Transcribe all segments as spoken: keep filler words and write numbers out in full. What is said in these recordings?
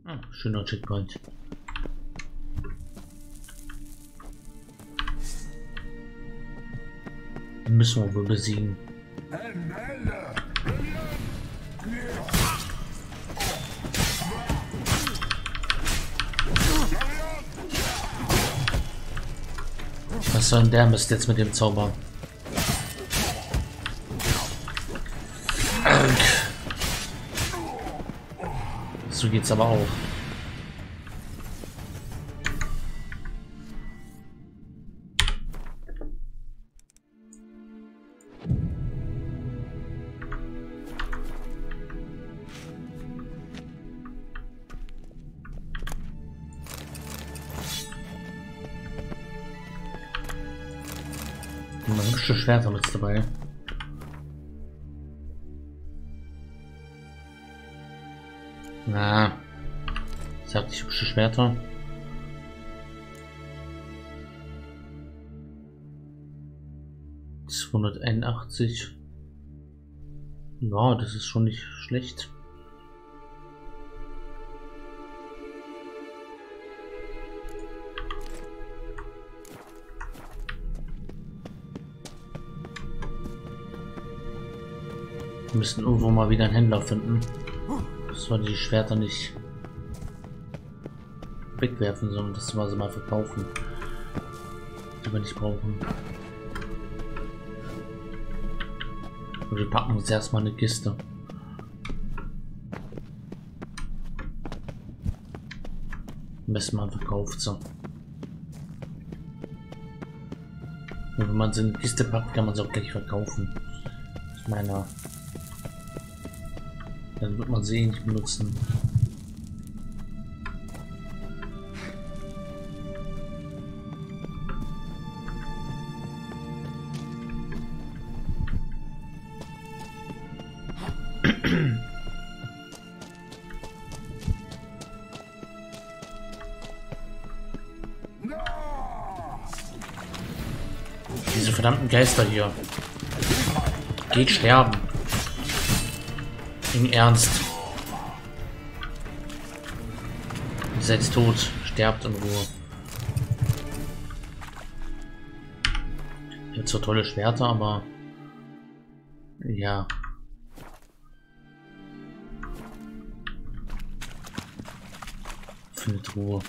Ah, schöner Checkpoint. Den müssen wir wohl besiegen. Was soll denn der Mist jetzt mit dem Zauber? So geht's aber auch. Ein hübsches Schwert haben wir jetzt dabei. Na, sagt ich hübsche Schwerter. zweihunderteinundachtzig. Ja, das ist schon nicht schlecht. Wir müssen irgendwo mal wieder einen Händler finden, dass wir die Schwerter nicht wegwerfen, sondern dass wir sie mal verkaufen, die wir nicht brauchen. Und wir packen uns erstmal eine Kiste. Am besten man verkauft sie. Und wenn man sie in die Kiste packt, kann man sie auch gleich verkaufen. Ich meine, dann wird man sie eh nicht benutzen. Diese verdammten Geister hier. Geht sterben. Im Ernst. Ihr seid tot. Sterbt in Ruhe. Ich habe zwar tolle Schwerter, aber ja. Findet Ruhe.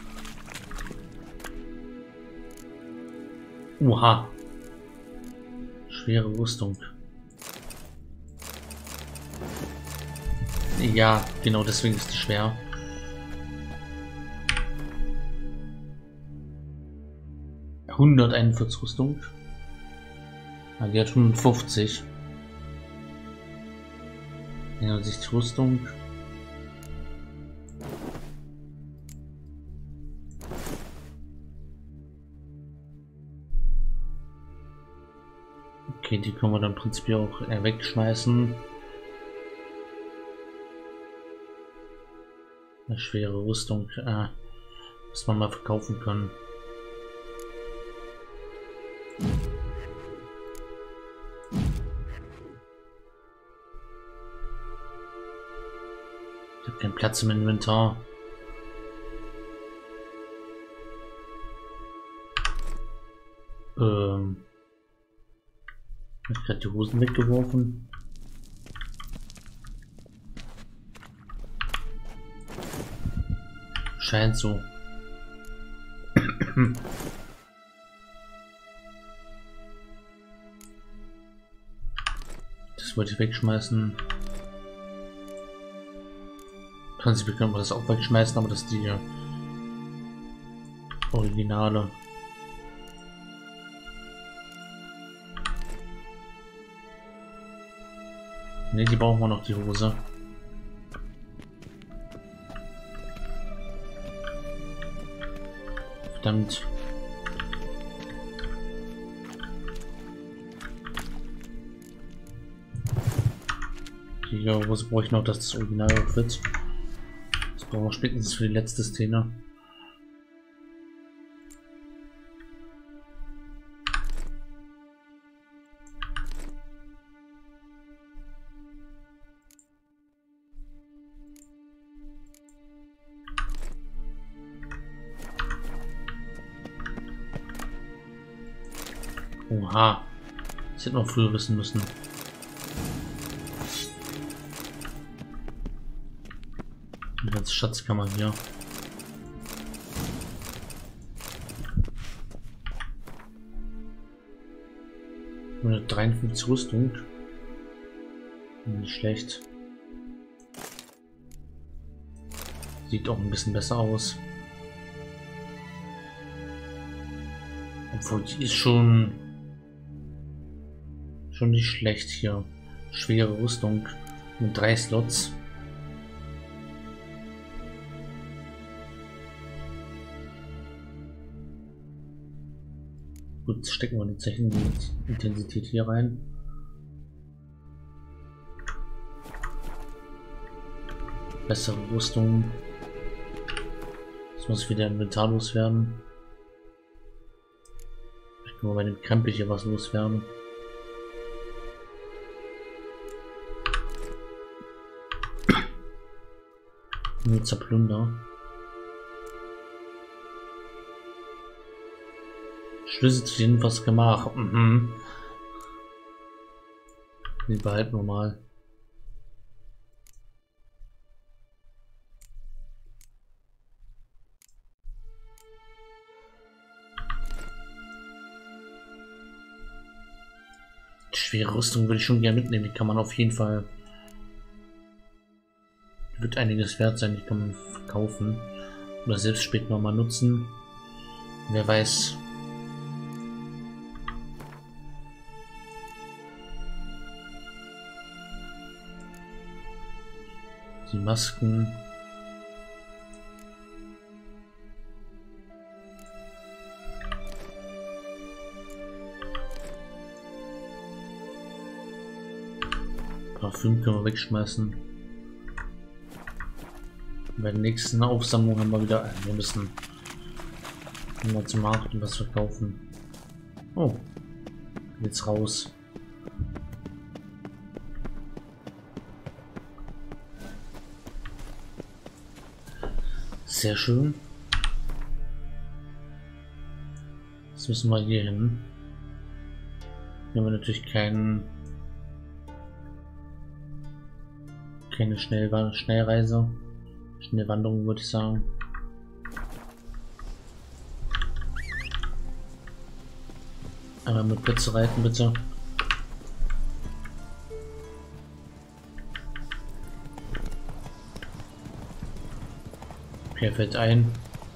Oha. Schwere Rüstung. Ja, genau deswegen ist die schwer. hunderteinundvierzig Rüstung. Ah, die hat hundertfünfzig. einundsechzig Rüstung. Okay, die können wir dann prinzipiell auch äh, wegschmeißen. Eine schwere Rüstung, äh, muss man mal verkaufen können. Ich habe keinen Platz im Inventar. Ähm, ich habe gerade die Hosen weggeworfen. Scheint so. Das wollte ich wegschmeißen. Prinzipiell können wir das auch wegschmeißen, aber das ist die Originale. Ne, die brauchen wir noch, die Hose. Verdammt. Die Hose brauche ich noch, dass das Original outfit. Das brauchen wir spätestens für die letzte Szene. Oha. Das hätte man früher wissen müssen. Die ganze Schatzkammer hier. hundertdreiundfünfzig Rüstung. Nicht schlecht. Sieht auch ein bisschen besser aus. Obwohl die ist schon schon nicht schlecht hier. Schwere Rüstung mit drei Slots. Gut, stecken wir die Zeichenintensität hier rein. Bessere Rüstung. Jetzt muss wieder inventarlos werden. Ich kann mal bei dem Krempel hier was loswerden. Nur Zerplunder. Schlüssel zu dem was gemacht. Mhm. Die behalten wir mal. Die schwere Rüstung würde ich schon gerne mitnehmen. Die kann man auf jeden Fall. Die wird einiges wert sein. Die kann man verkaufen oder selbst später mal nutzen. Wer weiß. Die Masken. Parfüm können wir wegschmeißen. Bei der nächsten Aufsammlung haben wir wieder. Wir müssen mal zum Markt und was verkaufen. Oh, jetzt raus. Sehr schön. Jetzt müssen wir hier hin. Hier haben wir natürlich keinen keine Schnell Schnellreise. Schnellwanderung würde ich sagen. Einmal mit Plätze reiten bitte. Er fällt ein.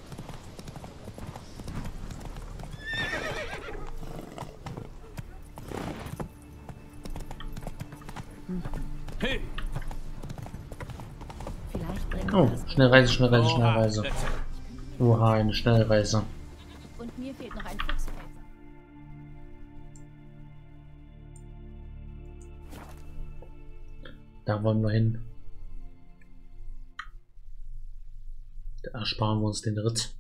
Hey. Oh, Schnellreise, Schnellreise, Schnellreise. Oha, eine Schnellreise. Und mir fehlt noch ein Fuchsfeld. Da wollen wir hin. Da ersparen wir uns den Ritt.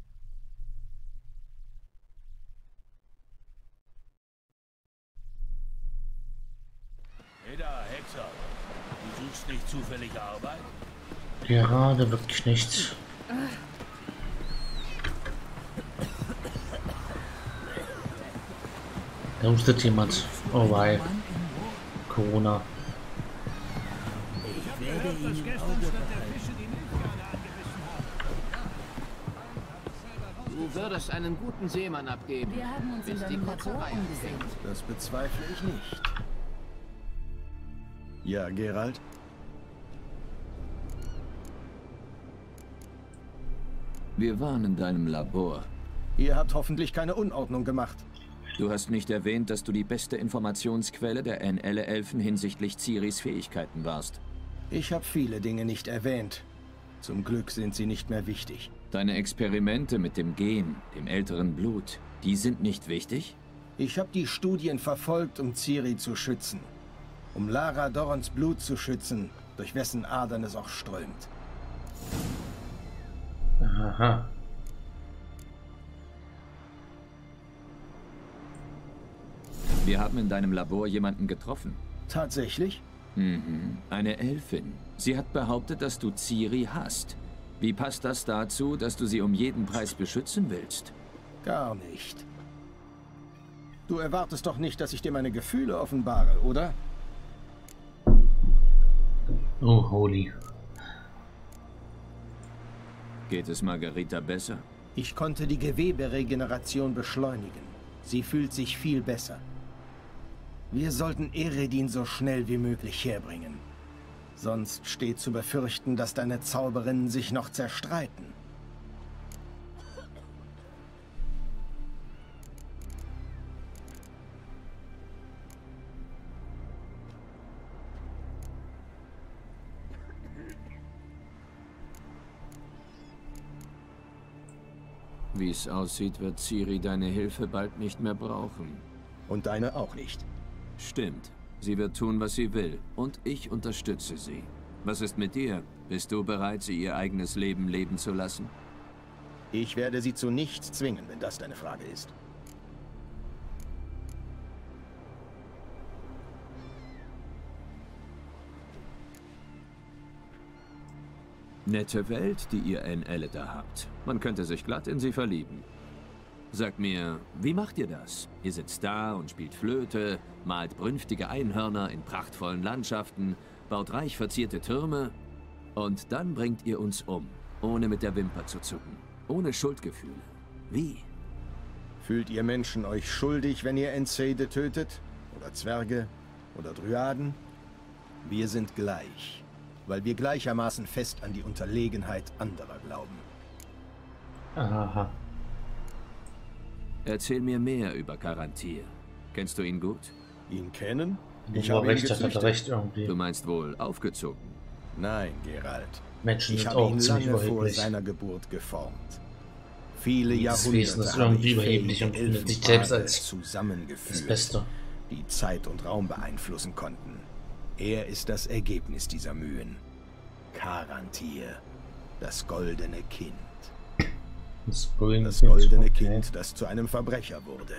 Hey da, Hexer. Du suchst nicht zufällig Arbeit? Gerade wirklich nicht. Da hustet jemand. Oh wei. Corona. Ich werde Ihnen Auge behalten. Du würdest einen guten Seemann abgeben, Wir haben uns bis in die deinem Kotzerei Labor umgesehen. anfängt. Das bezweifle ich nicht. Ja, Geralt? Wir waren in deinem Labor. Ihr habt hoffentlich keine Unordnung gemacht. Du hast nicht erwähnt, dass du die beste Informationsquelle der N L-Elfen hinsichtlich Ciris Fähigkeiten warst. Ich habe viele Dinge nicht erwähnt. Zum Glück sind sie nicht mehr wichtig. Deine Experimente mit dem Gen, dem älteren Blut, die sind nicht wichtig? Ich habe die Studien verfolgt, um Ciri zu schützen. Um Lara Dorrons Blut zu schützen, durch wessen Adern es auch strömt. Aha. Wir haben in deinem Labor jemanden getroffen. Tatsächlich? Mhm. Eine Elfin. Sie hat behauptet, dass du Ciri hast. Wie passt das dazu, dass du sie um jeden Preis beschützen willst? Gar nicht. Du erwartest doch nicht, dass ich dir meine Gefühle offenbare, oder? Oh, holy. Geht es Margarita besser? Ich konnte die Geweberegeneration beschleunigen. Sie fühlt sich viel besser. Wir sollten Eredin so schnell wie möglich herbringen. Sonst steht zu befürchten, dass deine Zauberinnen sich noch zerstreiten. Wie es aussieht, wird Ciri deine Hilfe bald nicht mehr brauchen. Und deine auch nicht. Stimmt. Sie wird tun, was sie will. Und ich unterstütze sie. Was ist mit dir? Bist du bereit, sie ihr eigenes Leben leben zu lassen? Ich werde sie zu nichts zwingen, wenn das deine Frage ist. Nette Welt, die ihr N L da habt. Man könnte sich glatt in sie verlieben. Sagt mir, wie macht ihr das? Ihr sitzt da und spielt Flöte, malt brünftige Einhörner in prachtvollen Landschaften, baut reich verzierte Türme und dann bringt ihr uns um, ohne mit der Wimper zu zucken, ohne Schuldgefühle. Wie? Fühlt ihr Menschen euch schuldig, wenn ihr Enseide tötet? Oder Zwerge? Oder Dryaden? Wir sind gleich, weil wir gleichermaßen fest an die Unterlegenheit anderer glauben. Aha. Erzähl mir mehr über Karantir. Kennst du ihn gut? Ihn kennen? Ich Ich habe habe ihn recht, hat er gezüchtet. recht irgendwie. Du meinst wohl aufgezogen? Nein, Geralt. Menschen Ich sind habe auch ihn ziemlich lange vor überheblich. seiner Geburt geformt. Viele Dieses Wesen Jahrhunderte ist habe irgendwie ich überheblich fähige und findet sich selbst Elfenpaare als das zusammengeführt, Beste. die Zeit und Raum beeinflussen konnten. Er ist das Ergebnis dieser Mühen. Karantir, das goldene Kind. Das, Das goldene Kind, das zu einem Verbrecher wurde.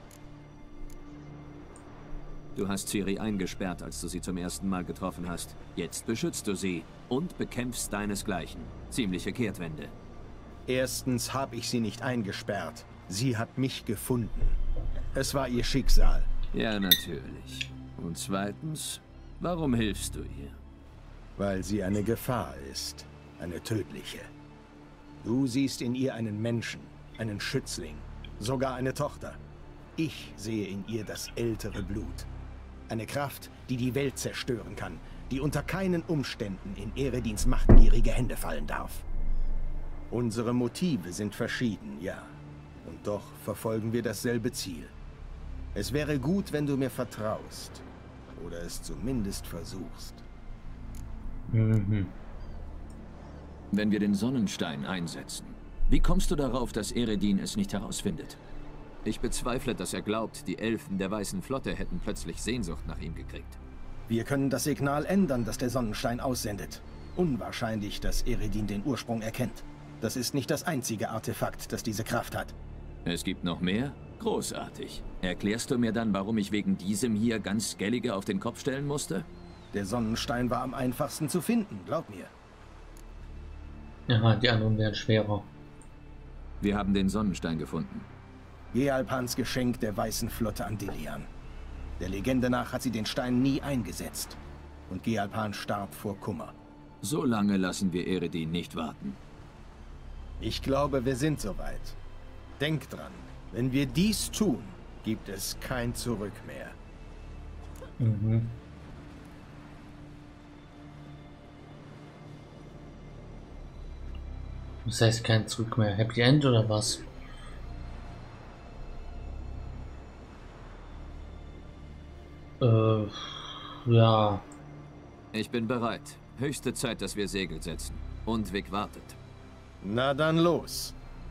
Du hast Ciri eingesperrt, als du sie zum ersten Mal getroffen hast. Jetzt beschützt du sie und bekämpfst deinesgleichen. Ziemliche Kehrtwende. Erstens habe ich sie nicht eingesperrt. Sie hat mich gefunden. Es war ihr Schicksal. Ja, natürlich. Und zweitens, warum hilfst du ihr? Weil sie eine Gefahr ist. Eine tödliche. Du siehst in ihr einen Menschen, einen Schützling, sogar eine Tochter. Ich sehe in ihr das ältere Blut. Eine Kraft, die die Welt zerstören kann, die unter keinen Umständen in Eredins machtgierige Hände fallen darf. Unsere Motive sind verschieden, ja. Und doch verfolgen wir dasselbe Ziel. Es wäre gut, wenn du mir vertraust. Oder es zumindest versuchst. Mhm. Wenn wir den Sonnenstein einsetzen, wie kommst du darauf, dass Eredin es nicht herausfindet? Ich bezweifle, dass er glaubt, die Elfen der Weißen Flotte hätten plötzlich Sehnsucht nach ihm gekriegt. Wir können das Signal ändern, das der Sonnenstein aussendet. Unwahrscheinlich, dass Eredin den Ursprung erkennt. Das ist nicht das einzige Artefakt, das diese Kraft hat. Es gibt noch mehr? Großartig. Erklärst du mir dann, warum ich wegen diesem hier ganz Skellige auf den Kopf stellen musste? Der Sonnenstein war am einfachsten zu finden, glaub mir. Aha, die anderen wären schwerer. Wir haben den Sonnenstein gefunden. Gealpans Geschenk der Weißen Flotte an Dilian. Der Legende nach hat sie den Stein nie eingesetzt. Und Gealpan starb vor Kummer. So lange lassen wir Eredin nicht warten. Ich glaube, wir sind soweit. Denk dran, wenn wir dies tun, gibt es kein Zurück mehr. Mhm. Das heißt kein Zurück mehr. Happy End oder was? Äh, ja. Ich bin bereit. Höchste Zeit, dass wir Segel setzen. Und Vic wartet. Na dann los.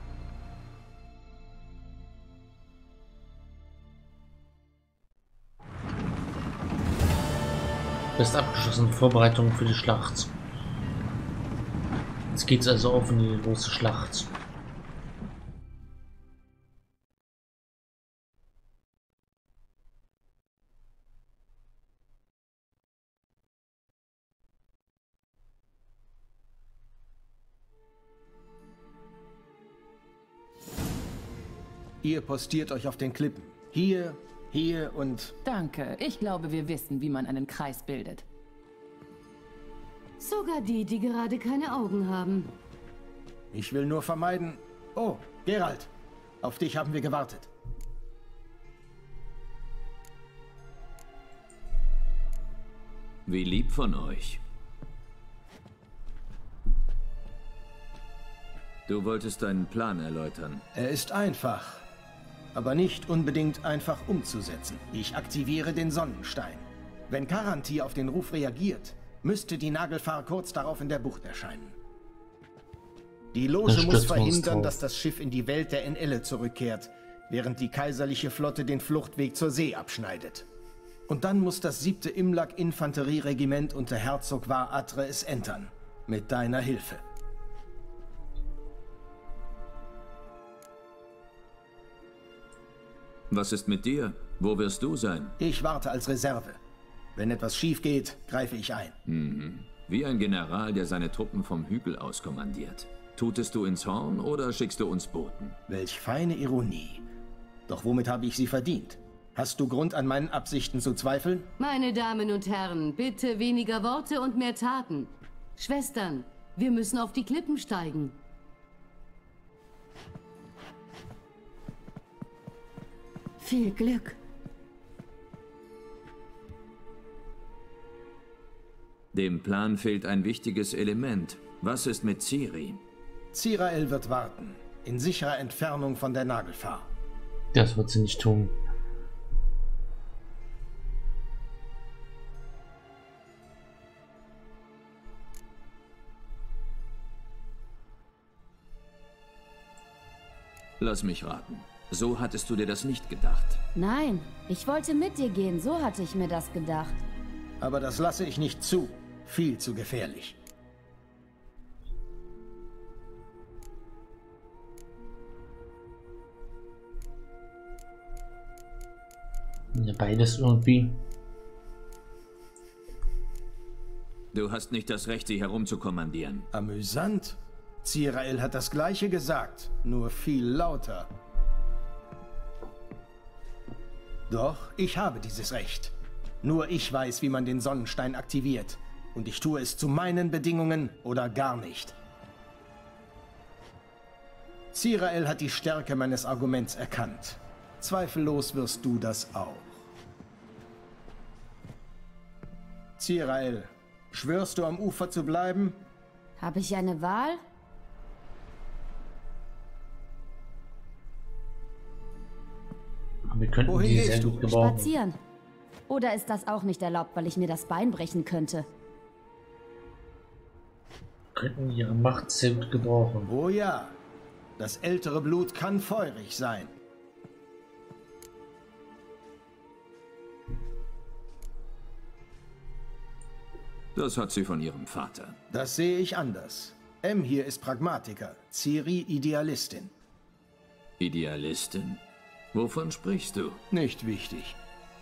Best abgeschlossen. Vorbereitung für die Schlacht. Jetzt geht's also auf in die große Schlacht. Ihr postiert euch auf den Klippen. Hier, hier und... Danke. Ich glaube, wir wissen, wie man einen Kreis bildet. Sogar die, die gerade keine Augen haben. Ich will nur vermeiden... Oh, Geralt. Auf dich haben wir gewartet. Wie lieb von euch. Du wolltest deinen Plan erläutern. Er ist einfach, aber nicht unbedingt einfach umzusetzen. Ich aktiviere den Sonnenstein. Wenn Karantir auf den Ruf reagiert, müsste die Nagelfar kurz darauf in der Bucht erscheinen. Die Loge muss verhindern, dass das Schiff in die Welt der Enelle zurückkehrt, während die kaiserliche Flotte den Fluchtweg zur See abschneidet. Und dann muss das siebte Imlak-Infanterieregiment unter Herzog Var Attre es entern. Mit deiner Hilfe. Was ist mit dir? Wo wirst du sein? Ich warte als Reserve. Wenn etwas schief geht, greife ich ein. Mhm. Wie ein General, der seine Truppen vom Hügel aus kommandiert. Tutest du ins Horn oder schickst du uns Boten? Welch feine Ironie. Doch womit habe ich sie verdient? Hast du Grund, an meinen Absichten zu zweifeln? Meine Damen und Herren, bitte weniger Worte und mehr Taten. Schwestern, wir müssen auf die Klippen steigen. Viel Glück. Dem Plan fehlt ein wichtiges Element. Was ist mit Ciri? Zireael wird warten. In sicherer Entfernung von der Nagelfar. Das wird sie nicht tun. Lass mich raten. So hattest du dir das nicht gedacht. Nein, ich wollte mit dir gehen, so hatte ich mir das gedacht. Aber das lasse ich nicht zu. Viel zu gefährlich. Ja, beides irgendwie. Du hast nicht das Recht, sie herumzukommandieren. Amüsant. Zireael hat das Gleiche gesagt, nur viel lauter. Doch, ich habe dieses Recht. Nur ich weiß, wie man den Sonnenstein aktiviert. Und ich tue es zu meinen Bedingungen oder gar nicht. Zireael hat die Stärke meines Arguments erkannt. Zweifellos wirst du das auch. Zireael, schwörst du am Ufer zu bleiben? Habe ich eine Wahl? Wir könnten Wohin die gehst sehr du? gut gebrauchen. Spazieren. Oder ist das auch nicht erlaubt, weil ich mir das Bein brechen könnte? Könnten ihre Macht sehr gut gebrauchen. Oh ja, das ältere Blut kann feurig sein. Das hat sie von ihrem Vater. Das sehe ich anders. M hier ist Pragmatiker, Ciri Idealistin. Idealistin? Wovon sprichst du? Nicht wichtig.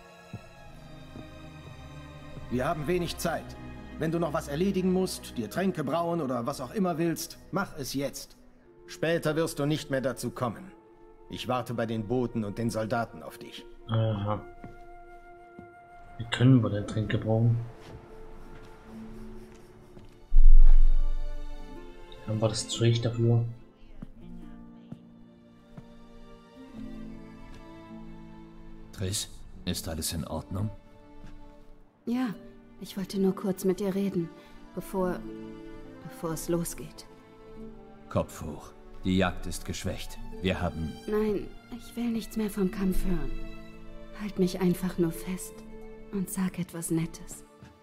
Wir haben wenig Zeit. Wenn du noch was erledigen musst, dir Tränke brauen oder was auch immer willst, mach es jetzt. Später wirst du nicht mehr dazu kommen. Ich warte bei den Booten und den Soldaten auf dich. Aha. Wir können wohl den Tränke brauchen. Dann war das zu Recht dafür. Triss, ist alles in Ordnung? Ja, ich wollte nur kurz mit dir reden, bevor... bevor es losgeht. Kopf hoch. Die Jagd ist geschwächt. Wir haben... Nein, ich will nichts mehr vom Kampf hören. Halt mich einfach nur fest und sag etwas Nettes.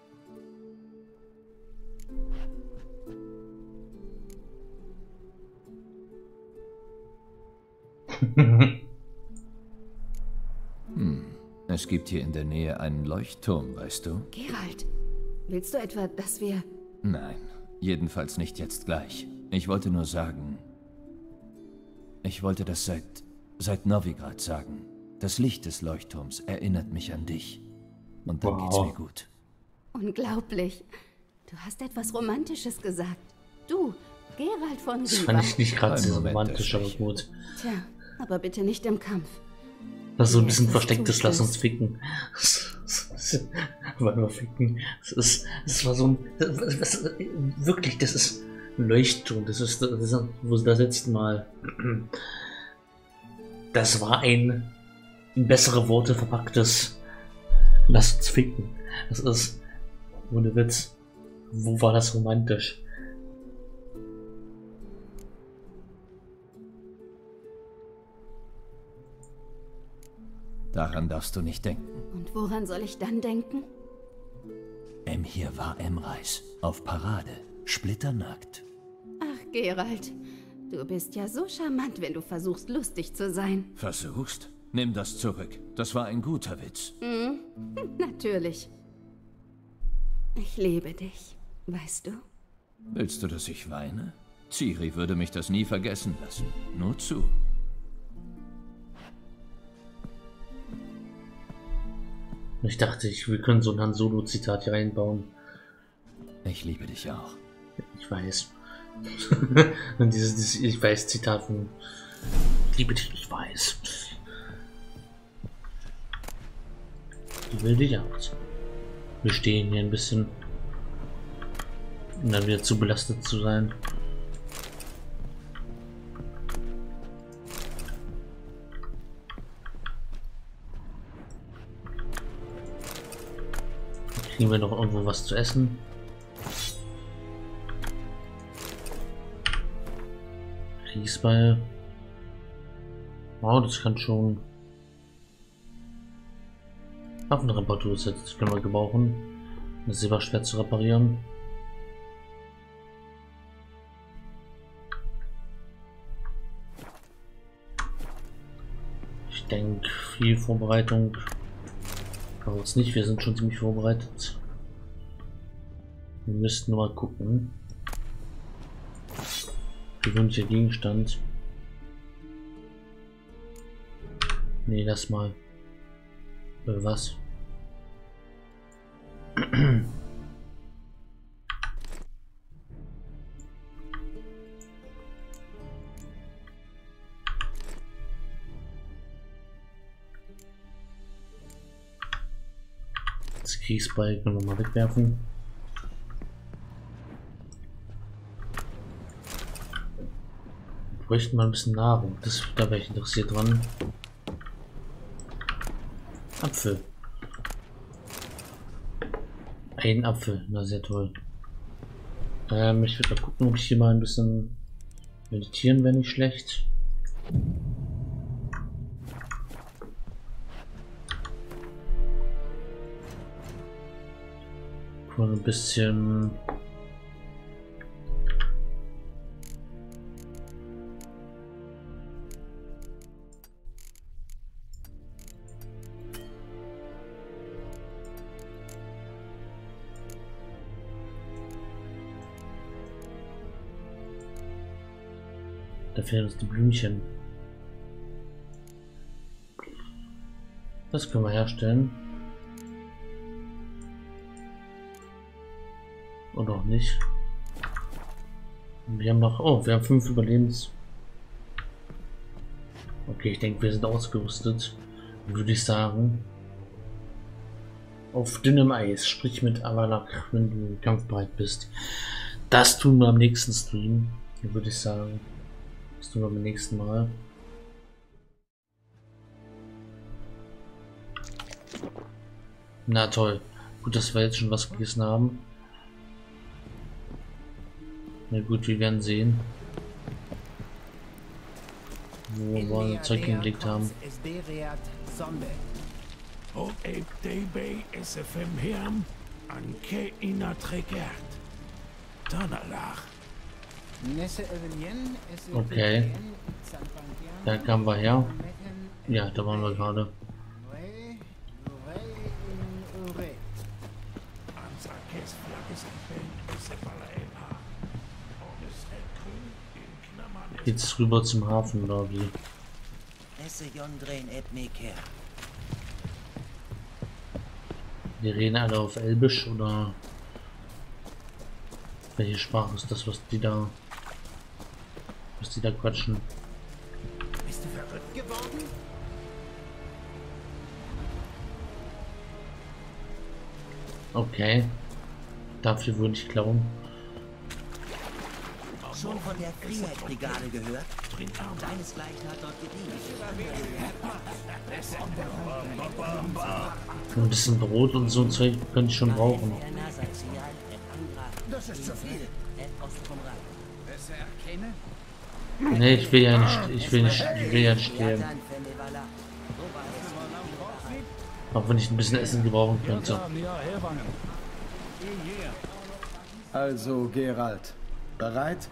Hm. Es gibt hier in der Nähe einen Leuchtturm, weißt du? Geralt, willst du etwa, dass wir... Nein, jedenfalls nicht jetzt gleich. Ich wollte nur sagen... Ich wollte das seit... seit Novigrad sagen. Das Licht des Leuchtturms erinnert mich an dich. Und dann Wow. geht's mir gut. Unglaublich. Du hast etwas Romantisches gesagt. Du, Geralt von Das Riva. fand ich nicht gerade Ein so Moment, romantisch, aber das gut. Tja, aber bitte nicht im Kampf. Das ist so ein bisschen verstecktes Lass uns ficken. Weil wir ficken. Das ist, das war so ein, das, das, wirklich, das ist ein Leuchtturm. Das ist, das ist wo das letzte Mal. Das war ein in bessere Worte verpacktes Lass uns ficken. Das ist, ohne Witz, wo war das romantisch? Daran darfst du nicht denken. Und woran soll ich dann denken? Emhyr war Emreis. Auf Parade. Splitternackt. Ach, Geralt. Du bist ja so charmant, wenn du versuchst, lustig zu sein. Versuchst? Nimm das zurück. Das war ein guter Witz. Mhm. Natürlich. Ich liebe dich, weißt du? Willst du, dass ich weine? Ciri würde mich das nie vergessen lassen. Nur zu. Ich dachte, ich, wir können so ein Han Solo-Zitat hier reinbauen. Ich liebe dich auch. Ich weiß. Und dieses, dieses Ich weiß Zitat von Ich liebe dich, ich weiß. Ich will dich aus. Wir stehen hier ein bisschen, um dann wieder zu belastet zu sein. Kriegen wir noch irgendwo was zu essen? Kriegsbeil. Wow, das kann schon. Waffenreparaturset, das können wir gebrauchen. Das Silberschwert zu reparieren. Ich denke, viel Vorbereitung. Aber jetzt nicht, wir sind schon ziemlich vorbereitet. Wir müssten nur mal gucken. Gewöhnlicher Gegenstand. Nee, lass mal. Äh, was? Das Kriegsbeil können wir mal wegwerfen. Wir bräuchten mal ein bisschen Nahrung. Das, da wäre ich interessiert dran. Apfel. Ein Apfel. Na, sehr toll. Ähm, ich würde mal gucken, ob ich hier mal ein bisschen meditieren wäre nicht schlecht. Mal ein bisschen da fehlen uns die Blümchen. Das können wir herstellen. Oder auch nicht. Wir haben noch. Oh, wir haben fünf Überlebens. Okay, ich denke, wir sind ausgerüstet. Würde ich sagen. Auf dünnem Eis. Sprich mit Avalak, wenn du kampfbereit bist. Das tun wir am nächsten Stream. Würde ich sagen. Das tun wir beim nächsten Mal. Na toll. Gut, dass wir jetzt schon was gegessen haben. Na gut, wir werden sehen, wo wir unser Zeug hingelegt haben. Okay. Da kamen wir her. Ja, da waren wir gerade. Jetzt rüber zum Hafen, oder wie? Wir reden alle auf Elbisch, oder welche Sprache ist das, was die da was die da quatschen? Bist du verrückt geworden? Okay. Dafür würde ich klauen. Schon von der Freiheitsbrigade gehört? Deinesgleichen hat dort gedient. Ein bisschen Brot und so ein Zeug könnte ich schon brauchen. Das ist zu viel. Nee, ich will ja nicht, ich will nicht, ich will ja nicht sterben. Auch wenn ich ein bisschen Essen gebrauchen könnte. Also, Geralt, bereit?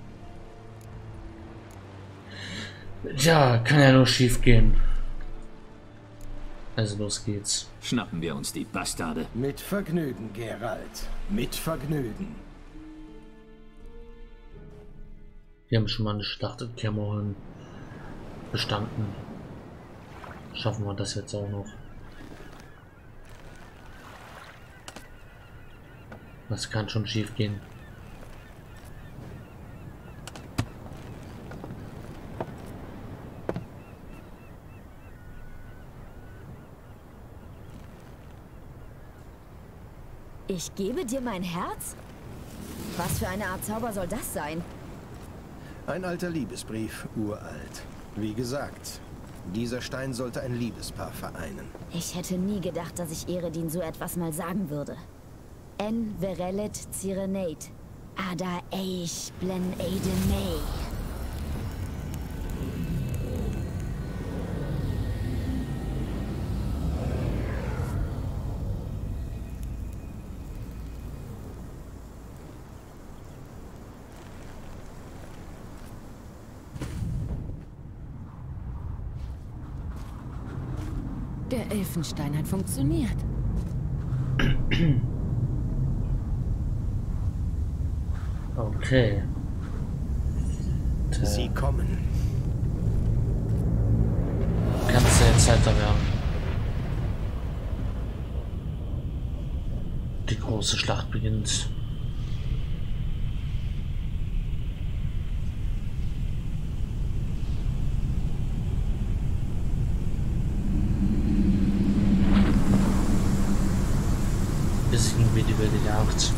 Ja, kann ja nur schief gehen. Also los geht's. Schnappen wir uns die Bastarde. Mit Vergnügen, Geralt. Mit Vergnügen. Wir haben schon mal eine Schlacht in Cameron bestanden. Schaffen wir das jetzt auch noch. Das kann schon schief gehen. Ich gebe dir mein Herz? Was für eine Art Zauber soll das sein? Ein alter Liebesbrief, uralt. Wie gesagt, dieser Stein sollte ein Liebespaar vereinen. Ich hätte nie gedacht, dass ich Eredin so etwas mal sagen würde. En verelet Cyrenate, Ada eich blen Eidemei. Der Elfenstein hat funktioniert. Okay. Sie kommen. Kannst du jetzt Zeit werden. Die große Schlacht beginnt. Besiegen wir die wilde Jagd.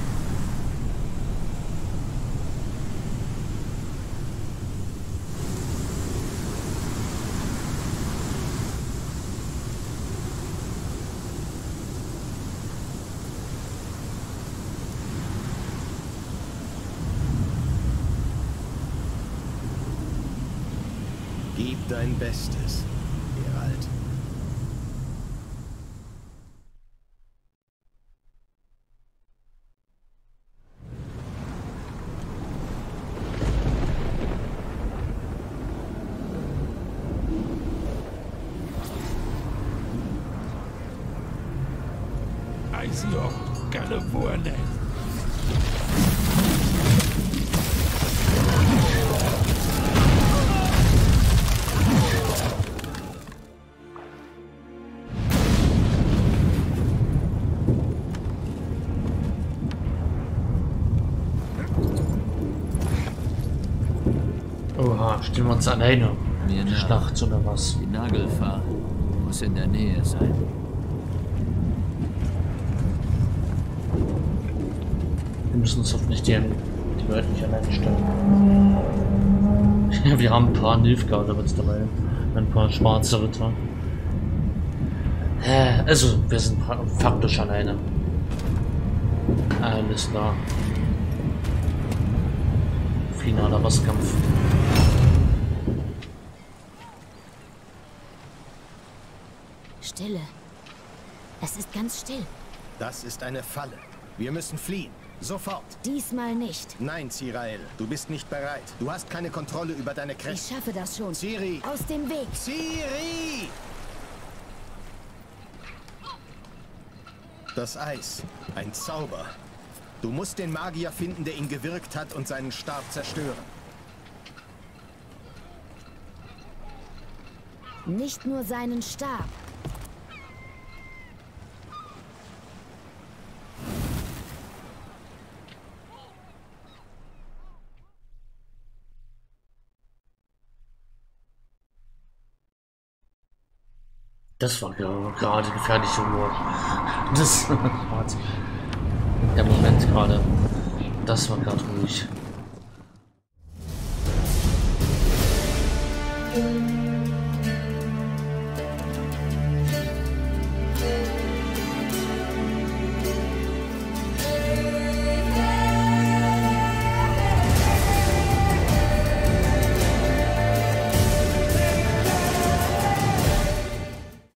Gib dein Bestes, Geralt. Aisior, California. Oha, stehen wir uns alleine? Mir Die nach. Schlacht oder was? Die Nagelfahr muss in der Nähe sein. Wir müssen uns hoffentlich die, die Leute nicht alleine stellen. Ja, wir haben ein paar Nilfgaarder mit dabei. Ein paar schwarze Ritter. Hä? Also, wir sind faktisch alleine. Alles klar. Finaler Bosskampf. Stille. Es ist ganz still. Das ist eine Falle. Wir müssen fliehen. Sofort. Diesmal nicht. Nein, Cirael, du bist nicht bereit. Du hast keine Kontrolle über deine Ich Kräfte. schaffe das schon. Ciri! Aus dem Weg. Ciri! Das Eis. Ein Zauber. Du musst den Magier finden, der ihn gewirkt hat und seinen Stab zerstören. Nicht nur seinen Stab. Das war gerade gefährliche Ruhe. Das Der Moment gerade. Das war gerade ruhig.